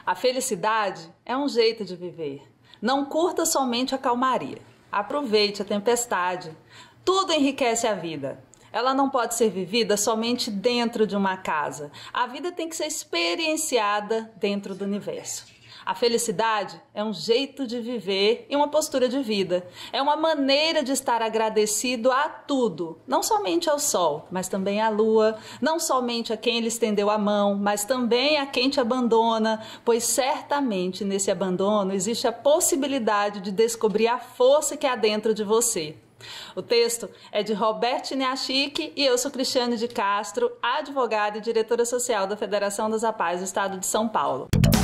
A felicidade é um jeito de viver. Não curta somente a calmaria. Aproveite a tempestade. Tudo enriquece a vida. Ela não pode ser vivida somente dentro de uma casa. A vida tem que ser experienciada dentro do universo. A felicidade é um jeito de viver e uma postura de vida. É uma maneira de estar agradecido a tudo, não somente ao sol, mas também à lua, não somente a quem lhe estendeu a mão, mas também a quem te abandona, pois certamente nesse abandono existe a possibilidade de descobrir a força que há dentro de você. O texto é de Roberto Niachique e eu sou Cristiane de Castro, advogada e diretora social da Federação das APAES do Estado de São Paulo.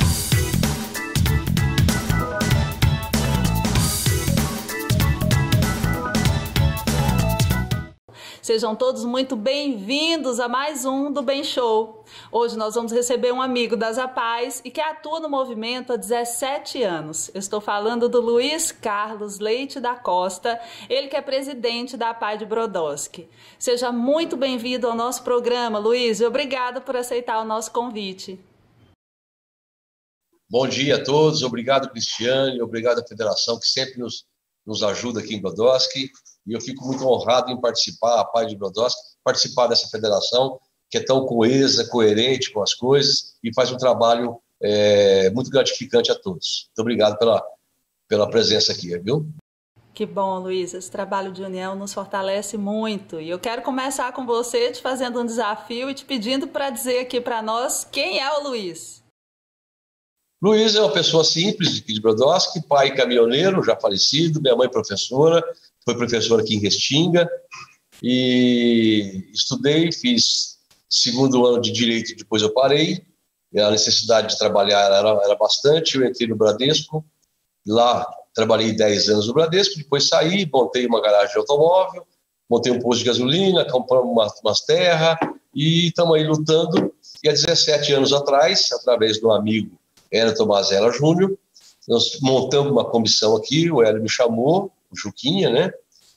Sejam todos muito bem-vindos a mais um do Bem Show. Hoje nós vamos receber um amigo das APAES e que atua no movimento há 17 anos. Eu estou falando do Luiz Carlos Leite da Costa, ele que é presidente da APAE de Brodowski. Seja muito bem-vindo ao nosso programa, Luiz, e obrigada por aceitar o nosso convite. Bom dia a todos, obrigado, Cristiane, obrigado à Federação que sempre nos ajuda aqui em Brodowski. E eu fico muito honrado em participar, a APAE de Brodowski, participar dessa federação que é tão coesa, coerente com as coisas e faz um trabalho muito gratificante a todos. Muito obrigado pela presença aqui, viu? Que bom, Luiz. Esse trabalho de união nos fortalece muito. E eu quero começar com você te fazendo um desafio e te pedindo para dizer aqui para nós quem é o Luiz. Luiz é uma pessoa simples aqui de Brodowski, pai caminhoneiro, já falecido, minha mãe professora, foi professora aqui em Restinga, e estudei, fiz segundo ano de Direito, depois eu parei, a necessidade de trabalhar era bastante, eu entrei no Bradesco, lá trabalhei 10 anos no Bradesco, depois saí, montei uma garagem de automóvel, montei um posto de gasolina, compramos umas terras, e estamos aí lutando, e há 17 anos atrás, através de um amigo, Hélio Tomazella Júnior, nós montamos uma comissão aqui, o Hélio me chamou, o Juquinha, né?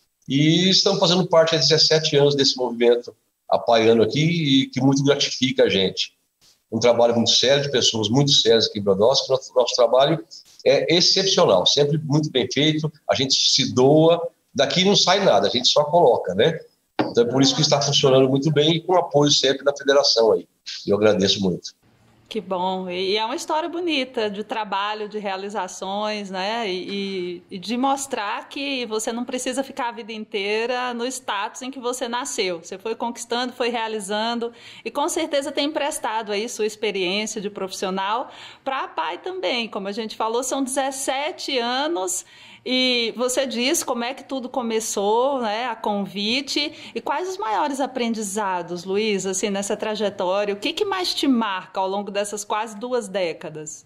E estamos fazendo parte há 17 anos desse movimento apaiano aqui e que muito gratifica a gente. Um trabalho muito sério, de pessoas muito sérias aqui em Brodowski. Nosso trabalho é excepcional, sempre muito bem feito, a gente se doa, daqui não sai nada, a gente só coloca, né? Então é por isso que está funcionando muito bem e com apoio sempre da federação aí. Eu agradeço muito. Que bom, e é uma história bonita de trabalho, de realizações, né? E de mostrar que você não precisa ficar a vida inteira no status em que você nasceu. Você foi conquistando, foi realizando e com certeza tem emprestado aí sua experiência de profissional para a APAE também. Como a gente falou, são 17 anos. E você diz como é que tudo começou, né, a convite, e quais os maiores aprendizados, Luiz, assim, nessa trajetória? O que mais te marca ao longo dessas quase 2 décadas?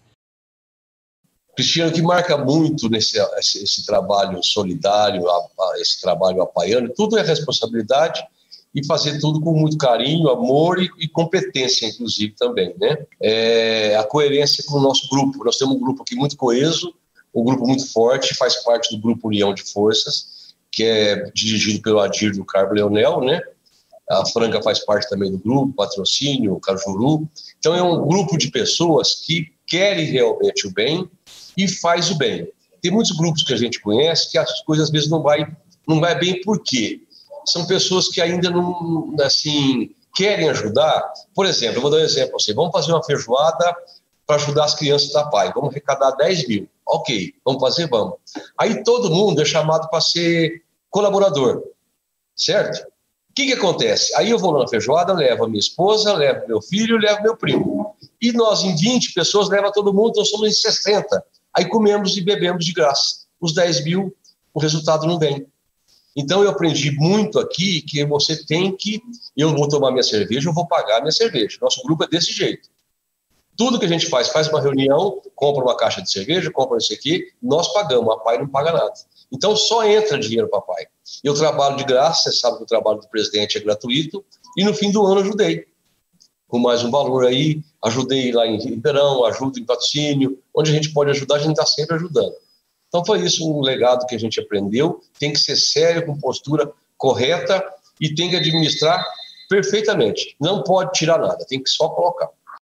Cristiano, o que marca muito esse trabalho solidário, esse trabalho apaiano, tudo é responsabilidade e fazer tudo com muito carinho, amor e competência, inclusive, também, né? A coerência com o nosso grupo. Nós temos um grupo aqui muito coeso, um grupo muito forte, faz parte do Grupo União de Forças, que é dirigido pelo Adir do Carmo Leonel, né? A Franca faz parte também do grupo, Patrocínio, Cajuru. Então é um grupo de pessoas que querem realmente o bem e faz o bem. Tem muitos grupos que a gente conhece que as coisas às vezes não vai bem. Por quê? São pessoas que ainda não, assim, querem ajudar. Por exemplo, eu vou dar um exemplo. Vamos fazer uma feijoada para ajudar as crianças da APAE. Vamos arrecadar 10 mil. Ok, vamos fazer? Vamos. Aí todo mundo é chamado para ser colaborador, certo? O que acontece? Aí eu vou na feijoada, levo a minha esposa, levo meu filho, levo meu primo. E nós, em 20 pessoas, leva todo mundo, nós somos em 60. Aí comemos e bebemos de graça. Os 10 mil, o resultado não vem. Então eu aprendi muito aqui que você tem que... Eu vou tomar minha cerveja, eu vou pagar minha cerveja. Nosso grupo é desse jeito. Tudo que a gente faz uma reunião, compra uma caixa de cerveja, compra isso aqui, nós pagamos, a APAE não paga nada. Então só entra dinheiro para a APAE. Eu trabalho de graça, você sabe que o trabalho do presidente é gratuito, e no fim do ano ajudei. Com mais um valor aí, ajudei lá em Ribeirão, ajudo em Patrocínio, onde a gente pode ajudar, a gente está sempre ajudando. Então foi isso um legado que a gente aprendeu, tem que ser sério, com postura correta, e tem que administrar perfeitamente. Não pode tirar nada, tem que só colocar.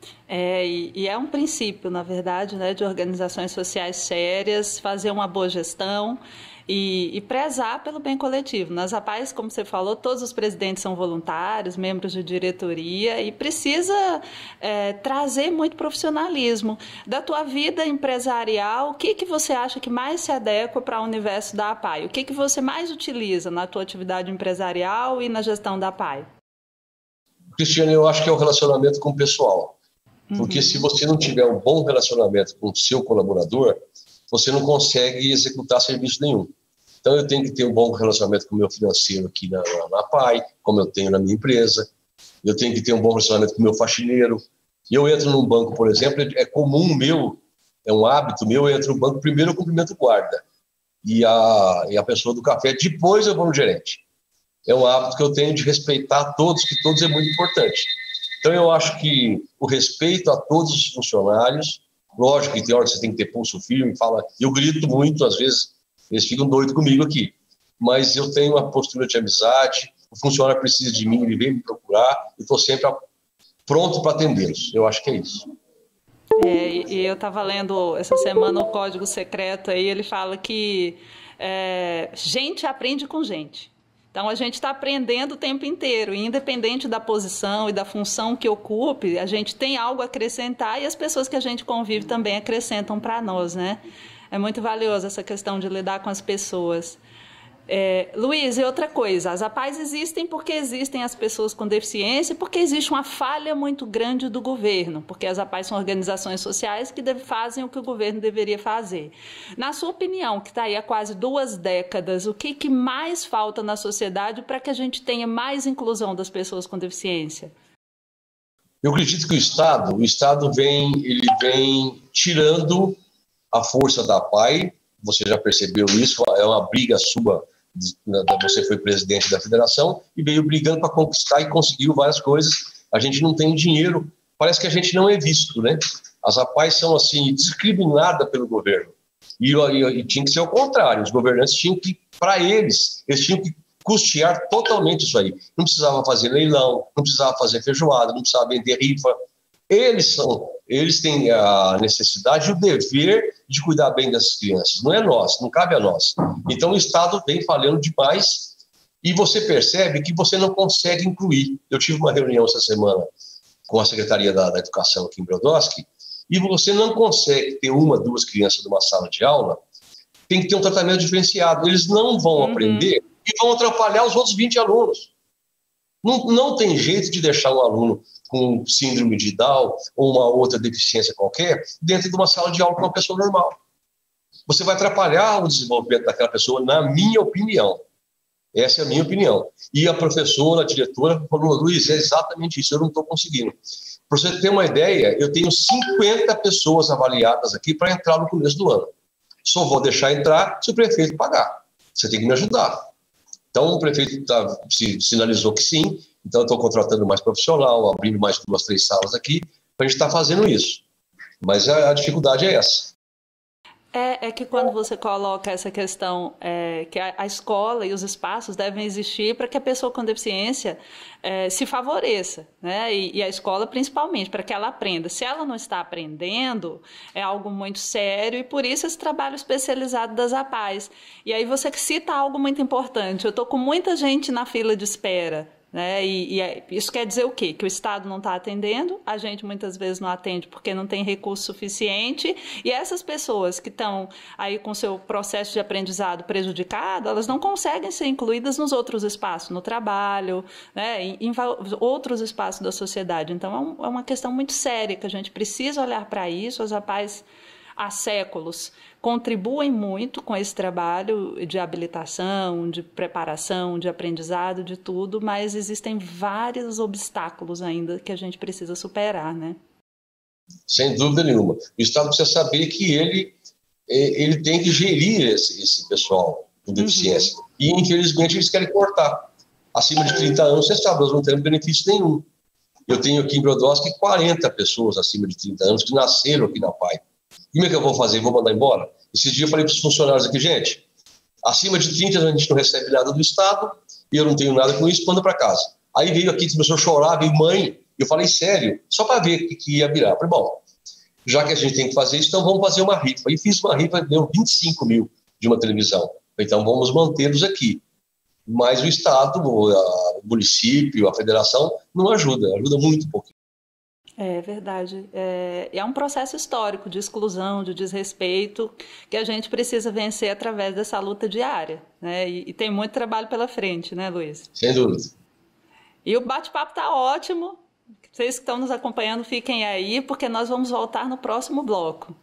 E é um princípio, na verdade, né, de organizações sociais sérias, fazer uma boa gestão e prezar pelo bem coletivo. Nas APAES, como você falou, todos os presidentes são voluntários, membros de diretoria, e precisa trazer muito profissionalismo. Da tua vida empresarial, o que você acha que mais se adequa para o universo da APAE? O que você mais utiliza na tua atividade empresarial e na gestão da APAE? Cristiane, eu acho que é o relacionamento com o pessoal. Porque se você não tiver um bom relacionamento com o seu colaborador, você não consegue executar serviço nenhum. Então, eu tenho que ter um bom relacionamento com o meu financeiro aqui na APAE, como eu tenho na minha empresa. Eu tenho que ter um bom relacionamento com o meu faxineiro. Eu entro num banco, por exemplo, é comum meu, é um hábito meu, eu entro no banco, primeiro eu cumprimento o guarda e a pessoa do café, depois eu vou no gerente. É um hábito que eu tenho de respeitar todos, que todos é muito importante. Então, eu acho que o respeito a todos os funcionários, lógico que tem hora que você tem que ter pulso firme, eu grito muito, às vezes eles ficam doidos comigo aqui, mas eu tenho uma postura de amizade, o funcionário precisa de mim, ele vem me procurar, e estou sempre pronto para atendê-los. Eu acho que é isso. E eu estava lendo essa semana o Código Secreto, aí ele fala que gente aprende com gente. Então, a gente está aprendendo o tempo inteiro, e independente da posição e da função que ocupe, a gente tem algo a acrescentar e as pessoas que a gente convive também acrescentam para nós, né? É muito valioso essa questão de lidar com as pessoas. Luiz, e outra coisa, as APAES existem porque existem as pessoas com deficiência, porque existe uma falha muito grande do governo, porque as APAES são organizações sociais que fazem o que o governo deveria fazer. Na sua opinião, que está aí há quase 2 décadas, o que mais falta na sociedade para que a gente tenha mais inclusão das pessoas com deficiência? Eu acredito que o Estado vem tirando a força da APAE. Você já percebeu isso, é uma briga sua, você foi presidente da federação e veio brigando para conquistar e conseguiu várias coisas. A gente não tem dinheiro, parece que a gente não é visto, né? As APAES são assim, discriminadas pelo governo. E tinha que ser o contrário, os governantes tinham que, para eles tinham que custear totalmente isso aí. Não precisava fazer leilão, não precisava fazer feijoada, não precisava vender rifa. Eles têm a necessidade e o dever de cuidar bem dessas crianças. Não é nós, não cabe a nós. Então, o Estado vem falhando demais e você percebe que você não consegue incluir. Eu tive uma reunião essa semana com a Secretaria da Educação aqui em Brodowski e você não consegue ter 1, 2 crianças numa sala de aula, tem que ter um tratamento diferenciado. Eles não vão aprender e vão atrapalhar os outros 20 alunos. Não tem jeito de deixar um aluno com síndrome de Down ou uma outra deficiência qualquer dentro de uma sala de aula com uma pessoa normal. Você vai atrapalhar o desenvolvimento daquela pessoa, na minha opinião. Essa é a minha opinião. E a professora, a diretora, falou, Luiz, é exatamente isso, eu não estou conseguindo. Para você ter uma ideia, eu tenho 50 pessoas avaliadas aqui para entrar no começo do ano. Só vou deixar entrar se o prefeito pagar. Você tem que me ajudar. Então, o prefeito sinalizou que sim, então eu estou contratando mais profissional, abrindo mais 2, 3 salas aqui, para a gente estar fazendo isso. Mas a dificuldade é essa. É que quando você coloca essa questão que a escola e os espaços devem existir para que a pessoa com deficiência se favoreça, né? E a escola principalmente, para que ela aprenda. Se ela não está aprendendo, é algo muito sério e por isso esse trabalho especializado das APAES. E aí você cita algo muito importante, eu estou com muita gente na fila de espera, né? Isso quer dizer o quê? Que o Estado não está atendendo, a gente muitas vezes não atende porque não tem recurso suficiente, e essas pessoas que estão aí com seu processo de aprendizado prejudicado, elas não conseguem ser incluídas nos outros espaços, no trabalho, né? em outros espaços da sociedade. Então é uma questão muito séria que a gente precisa olhar para isso. As APAES há séculos contribuem muito com esse trabalho de habilitação, de preparação, de aprendizado, de tudo, mas existem vários obstáculos ainda que a gente precisa superar, né? Sem dúvida nenhuma. O Estado precisa saber que ele tem que gerir esse pessoal com deficiência. E, infelizmente, eles querem cortar. Acima de 30 anos, você sabe, nós não temos benefício nenhum. Eu tenho aqui em Brodowski 40 pessoas acima de 30 anos que nasceram aqui na APAE. E como é que eu vou fazer? Vou mandar embora? Esses dias eu falei para os funcionários aqui, gente, acima de 30 a gente não recebe nada do Estado, e eu não tenho nada com isso, manda para casa. Aí veio aqui, começou a chorar, veio mãe Eu falei, sério? Só para ver o que ia virar. Eu falei, bom, já que a gente tem que fazer isso, então vamos fazer uma rifa. E fiz uma rifa, deu 25 mil de uma televisão. Então vamos mantê-los aqui. Mas o Estado, o município, a federação não ajuda muito pouco. É verdade. É um processo histórico de exclusão, de desrespeito, que a gente precisa vencer através dessa luta diária, né? E tem muito trabalho pela frente, né, Luiz? Sem dúvida. E o bate-papo está ótimo. Vocês que estão nos acompanhando, fiquem aí, porque nós vamos voltar no próximo bloco.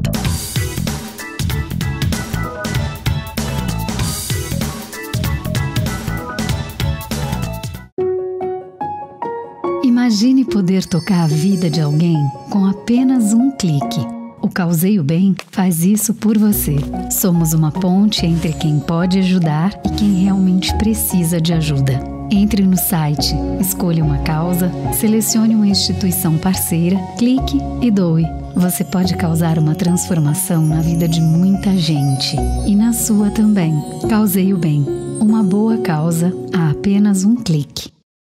Imagine poder tocar a vida de alguém com apenas um clique. O Causei o Bem faz isso por você. Somos uma ponte entre quem pode ajudar e quem realmente precisa de ajuda. Entre no site, escolha uma causa, selecione uma instituição parceira, clique e doe. Você pode causar uma transformação na vida de muita gente e na sua também. Causei o Bem. Uma boa causa a apenas um clique.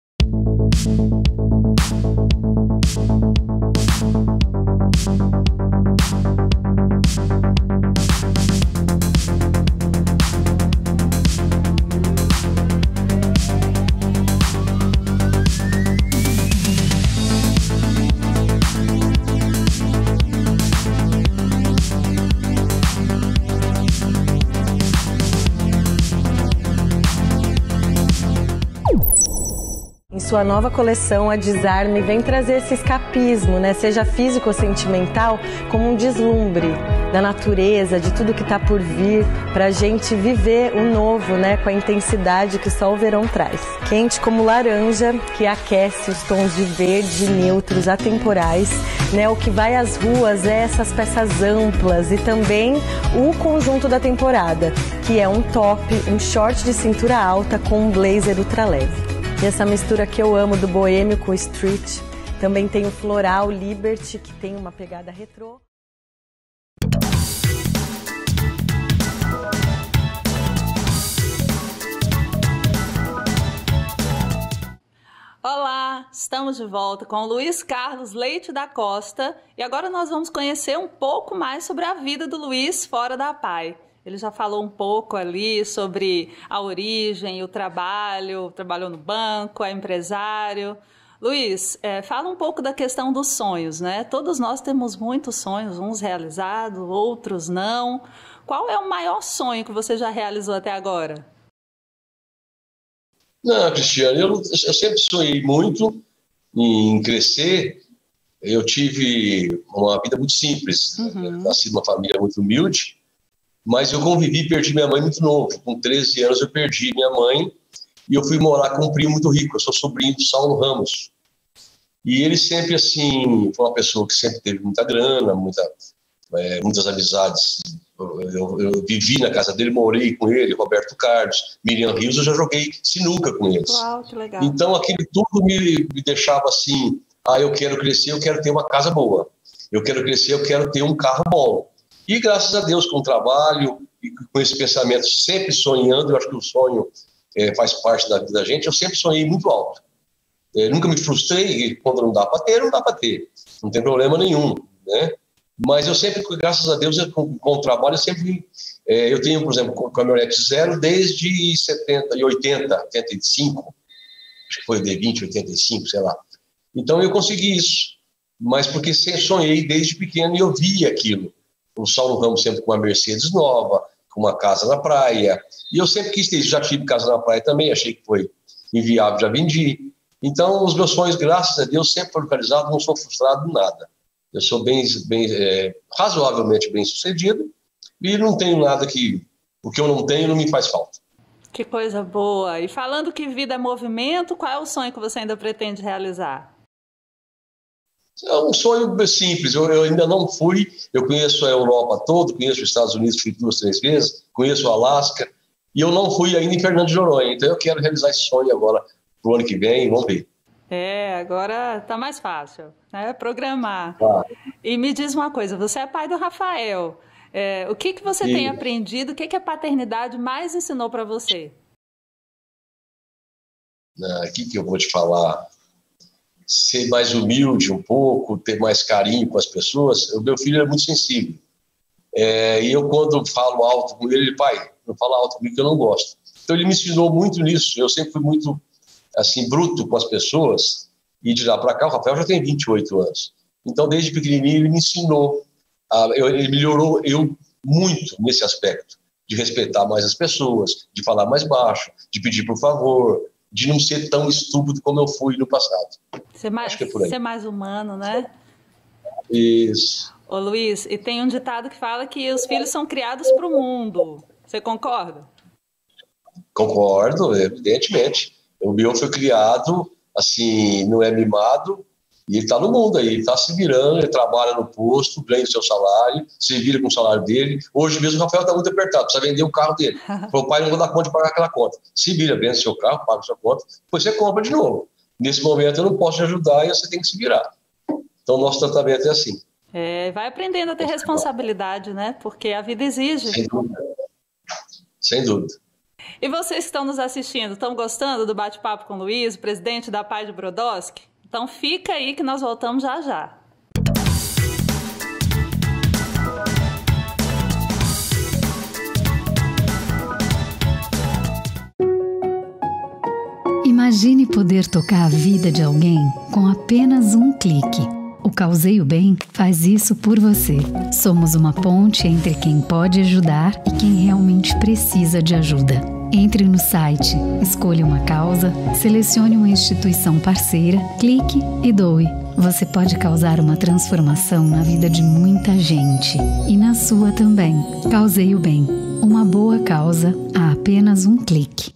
Sua nova coleção, a Desarme, vem trazer esse escapismo, né? Seja físico ou sentimental, como um deslumbre da natureza, de tudo que está por vir, para a gente viver o novo, né? Com a intensidade que só o verão traz. Quente como laranja, que aquece os tons de verde neutros atemporais, né? O que vai às ruas é essas peças amplas e também o conjunto da temporada, que é um top, um short de cintura alta com um blazer ultraleve. E essa mistura que eu amo do boêmio com o street. Também tem o floral Liberty, que tem uma pegada retrô. Olá, estamos de volta com o Luiz Carlos Leite da Costa e agora nós vamos conhecer um pouco mais sobre a vida do Luiz fora da APAE. Ele já falou um pouco ali sobre a origem, o trabalho, trabalhou no banco, é empresário. Luiz, fala um pouco da questão dos sonhos, né? Todos nós temos muitos sonhos, uns realizados, outros não. Qual é o maior sonho que você já realizou até agora? Não, Cristiano, eu sempre sonhei muito em crescer. Eu tive uma vida muito simples, nasci numa família muito humilde. Mas eu convivi e perdi minha mãe muito novo. Com 13 anos eu perdi minha mãe e eu fui morar com um primo muito rico. Eu sou sobrinho do Saulo Ramos. E ele sempre, assim, foi uma pessoa que sempre teve muita grana, muitas amizades. Eu vivi na casa dele, morei com ele, Roberto Carlos, Miriam Rios, eu já joguei sinuca com eles. Uau, que legal. Então aquilo tudo me deixava assim, eu quero crescer, eu quero ter uma casa boa. Eu quero crescer, eu quero ter um carro bom. E graças a Deus, com o trabalho e com esse pensamento, sempre sonhando, eu acho que o sonho faz parte da vida da gente, eu sempre sonhei muito alto. Nunca me frustrei, e quando não dá para ter, não dá para ter. Não tem problema nenhum, né? Mas eu sempre, graças a Deus, com o trabalho, eu sempre... eu tenho, por exemplo, caminhonete zero desde 70 e 80, 85, acho que foi o D20, 85, sei lá. Então eu consegui isso, mas porque sempre sonhei desde pequeno e eu via aquilo. O Saulo Ramos sempre com uma Mercedes nova, com uma casa na praia. E eu sempre quis ter isso. Já tive casa na praia também, achei que foi inviável, já vendi. Então, os meus sonhos, graças a Deus, sempre foram realizados, não sou frustrado em nada. Eu sou razoavelmente bem sucedido e não tenho nada que... O que eu não tenho não me faz falta. Que coisa boa. E falando que vida é movimento, qual é o sonho que você ainda pretende realizar? É um sonho simples, eu ainda não fui, eu conheço a Europa toda, conheço os Estados Unidos, fui 2, 3 vezes, conheço o Alasca, e eu não fui ainda em Fernando de Noronha, então eu quero realizar esse sonho agora pro ano que vem, vamos ver. Agora tá mais fácil, né? Programar. Ah. E me diz uma coisa, você é pai do Rafael, o que você tem aprendido, o que a paternidade mais ensinou para você? O que eu vou te falar? ser mais humilde um pouco, ter mais carinho com as pessoas. O meu filho é muito sensível. E eu, quando falo alto com ele, pai, não fala alto comigo que eu não gosto. Então ele me ensinou muito nisso. Eu sempre fui muito, assim, bruto com as pessoas. E de lá para cá, o Rafael já tem 28 anos. Então, desde pequenininho, ele me ensinou. Ele melhorou eu muito nesse aspecto. De respeitar mais as pessoas, de falar mais baixo, de pedir por favor, de não ser tão estúpido como eu fui no passado. Ser mais humano, né? Isso. Ô Luiz, e tem um ditado que fala que os filhos são criados para o mundo. Você concorda? Concordo, evidentemente. O meu foi criado, assim, não é mimado, e ele está no mundo aí, ele está se virando, ele trabalha no posto, ganha o seu salário, se vira com o salário dele. Hoje mesmo o Rafael está muito apertado, precisa vender o carro dele. O pai não vai dar conta de pagar aquela conta. Se vira, vende seu carro, paga sua conta, depois você compra de novo. Nesse momento eu não posso te ajudar e você tem que se virar. Então o nosso tratamento é assim. Vai aprendendo a ter responsabilidade, né? Porque a vida exige. Sem dúvida. Sem dúvida. E vocês que estão nos assistindo, estão gostando do bate-papo com o Luiz, o presidente da PAI de Brodowski? Então fica aí que nós voltamos já já. Imagine poder tocar a vida de alguém com apenas um clique. O Causei o Bem faz isso por você. Somos uma ponte entre quem pode ajudar e quem realmente precisa de ajuda. Entre no site, escolha uma causa, selecione uma instituição parceira, clique e doe. Você pode causar uma transformação na vida de muita gente e na sua também. Causei o Bem. Uma boa causa a apenas um clique.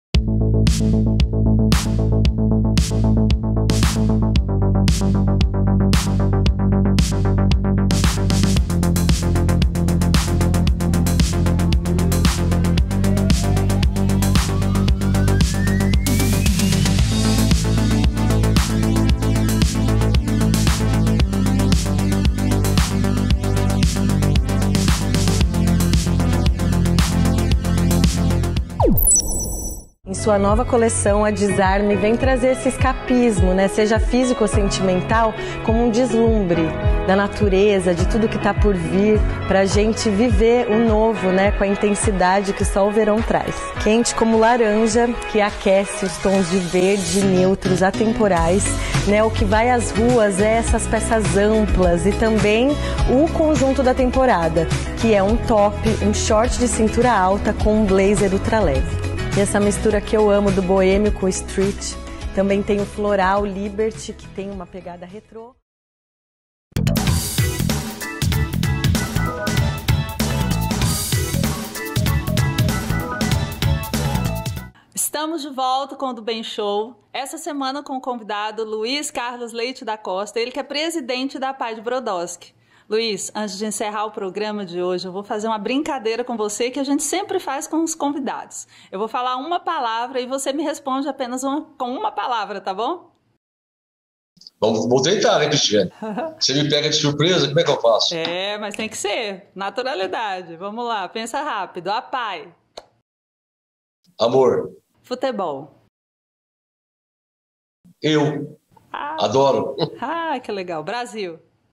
Sua nova coleção, a Desarme, vem trazer esse escapismo, né? Seja físico ou sentimental, como um deslumbre da natureza, de tudo que está por vir, para a gente viver o novo, né? Com a intensidade que só o verão traz. Quente como laranja, que aquece os tons de verde neutros atemporais, né? O que vai às ruas é essas peças amplas e também o conjunto da temporada, que é um top, um short de cintura alta com um blazer ultraleve. E essa mistura que eu amo do boêmio com o street. Também tem o floral Liberty, que tem uma pegada retrô. Estamos de volta com o Do Bem Show. Essa semana com o convidado Luiz Carlos Leite da Costa, ele que é presidente da PAI de Brodowski. Luiz, antes de encerrar o programa de hoje, eu vou fazer uma brincadeira com você que a gente sempre faz com os convidados. Eu vou falar uma palavra e você me responde apenas com uma palavra, tá bom? Vou tentar, né, Cristiane? Você me pega de surpresa, como é que eu faço? Mas tem que ser. Naturalidade. Vamos lá, pensa rápido. A PAI. Amor. Futebol. Eu. Adoro. Que legal. Brasil.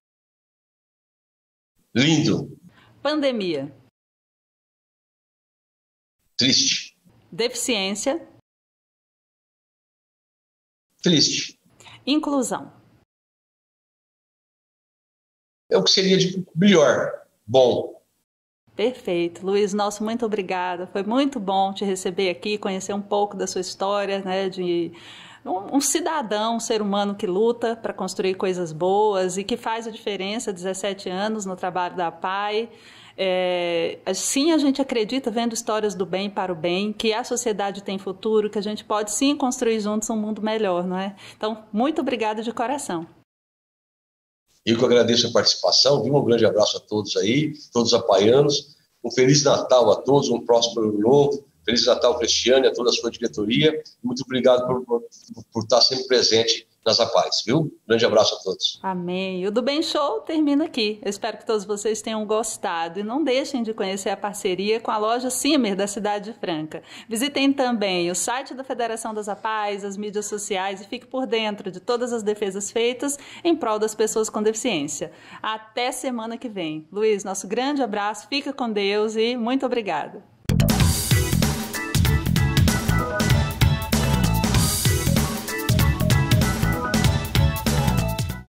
Lindo. Pandemia. Triste. Deficiência. Triste. Inclusão. É o que seria de melhor. Bom. Perfeito. Luiz, muito obrigada. Foi muito bom te receber aqui, conhecer um pouco da sua história, né, de um cidadão, um ser humano que luta para construir coisas boas e que faz a diferença há 17 anos no trabalho da PAI. Sim, a gente acredita, vendo histórias do bem para o bem, que a sociedade tem futuro, que a gente pode sim construir juntos um mundo melhor, não é? Então, muito obrigada de coração. Eu que agradeço a participação, um grande abraço a todos aí, todos os apaianos, um Feliz Natal a todos, um próspero ano novo. Feliz Natal, Cristiane, a toda a sua diretoria. Muito obrigado por estar sempre presente das APAES, viu? Grande abraço a todos. Amém. E o Do Bem Show termina aqui. Eu espero que todos vocês tenham gostado e não deixem de conhecer a parceria com a loja Cimer da Cidade de Franca. Visitem também o site da Federação das APAES, as mídias sociais e fique por dentro de todas as defesas feitas em prol das pessoas com deficiência. Até semana que vem. Luiz, nosso grande abraço, fica com Deus e muito obrigada.